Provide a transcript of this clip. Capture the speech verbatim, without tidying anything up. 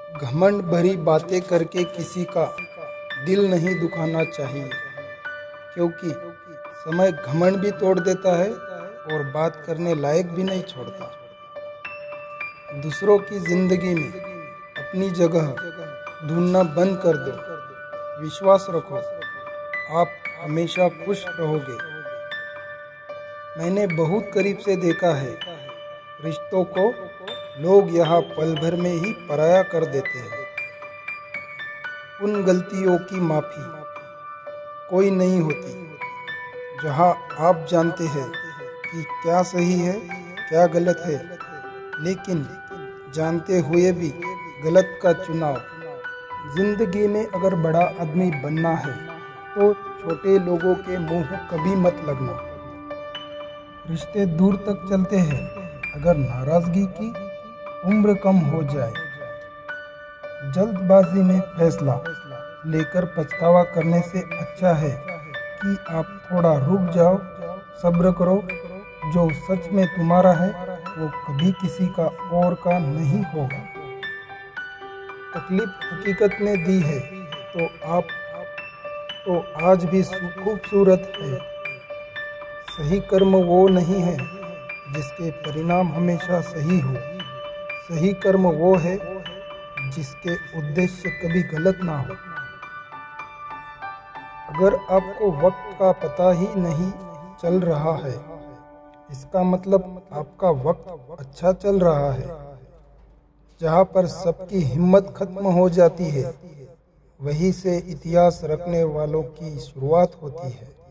घमंड भरी बातें करके किसी का दिल नहीं दुखाना चाहिए, क्योंकि समय घमंड भी तोड़ देता है और बात करने लायक भी नहीं छोड़ता। दूसरों की जिंदगी में अपनी जगह ढूंढना बंद कर दो। विश्वास रखो, आप हमेशा खुश रहोगे। मैंने बहुत करीब से देखा है, रिश्तों को लोग यहाँ पल भर में ही पराया कर देते हैं। उन गलतियों की माफ़ी कोई नहीं होती जहाँ आप जानते हैं कि क्या सही है क्या गलत है, लेकिन जानते हुए भी गलत का चुनाव। जिंदगी में अगर बड़ा आदमी बनना है तो छोटे लोगों के मुंह कभी मत लगना। रिश्ते दूर तक चलते हैं अगर नाराजगी की उम्र कम हो जाए। जल्दबाजी में फैसला लेकर पछतावा करने से अच्छा है कि आप थोड़ा रुक जाओ, सब्र करो। जो सच में तुम्हारा है वो कभी किसी का और का नहीं होगा। तकलीफ हकीकत ने दी है तो आप तो आज भी खूबसूरत है। सही कर्म वो नहीं है जिसके परिणाम हमेशा सही हो। सही कर्म वो है जिसके उद्देश्य कभी गलत ना हो। अगर आपको वक्त का पता ही नहीं चल रहा है, इसका मतलब आपका वक्त अच्छा चल रहा है। जहाँ पर सबकी हिम्मत खत्म हो जाती है, वहीं से इतिहास रखने वालों की शुरुआत होती है।